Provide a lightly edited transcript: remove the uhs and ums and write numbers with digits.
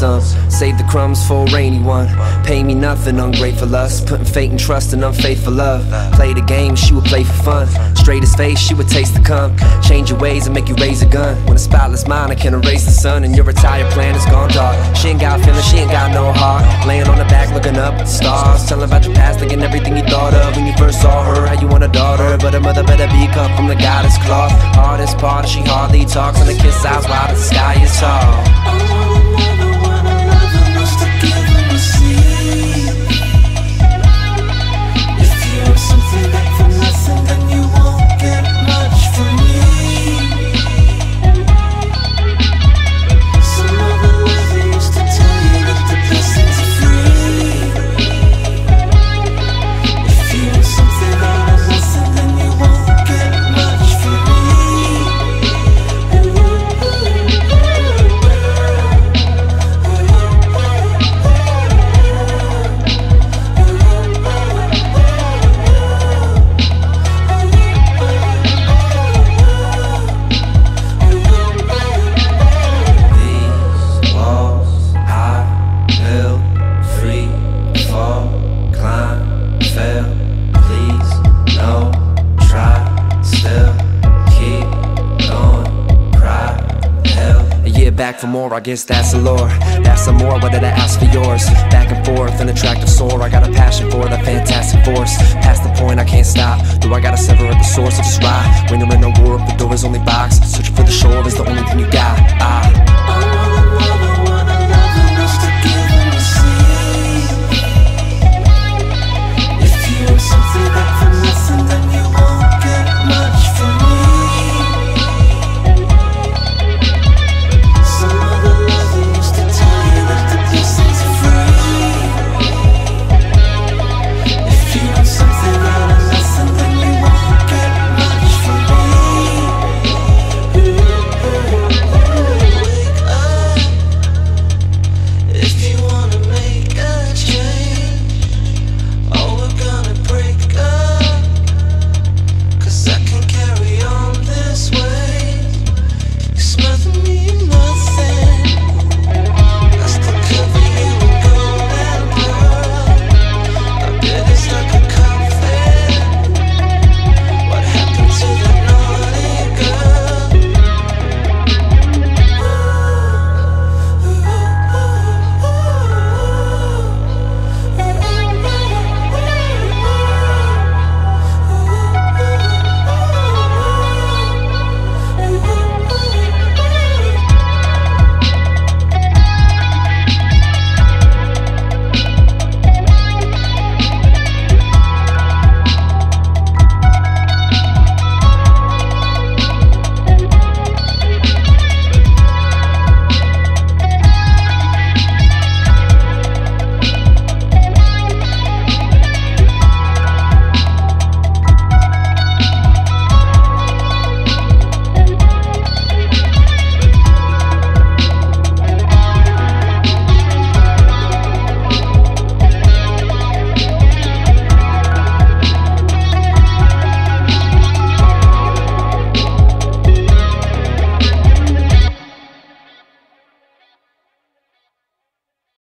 some. Save the crumbs for a rainy one. Pay me nothing, ungrateful lust. Putting faith and trust in unfaithful love. Play the game, she would play for fun. Straight as face, she would taste the cum. Change your ways and make you raise a gun. When a spotless mind, I can erase the sun. And your retired plan is gone dark. She ain't got feelings, she ain't got no heart. Laying on her back, looking up at the stars. Telling about your past, thinking everything you thought of when you first saw her. How you want a daughter, but her mother better be cut from the goddess cloth. Hardest part, she hardly talks. And the kiss eyes wide as the sky is tall. Back for more, I guess that's the lore. That's some more, what did I ask for yours? Back and forth, an attractive sore. I got a passion for that fantastic force. Past the point, I can't stop. Though I gotta sever at the source, I just ride. When you're in a war, the door is only box. Searching for the shore is the only thing you got.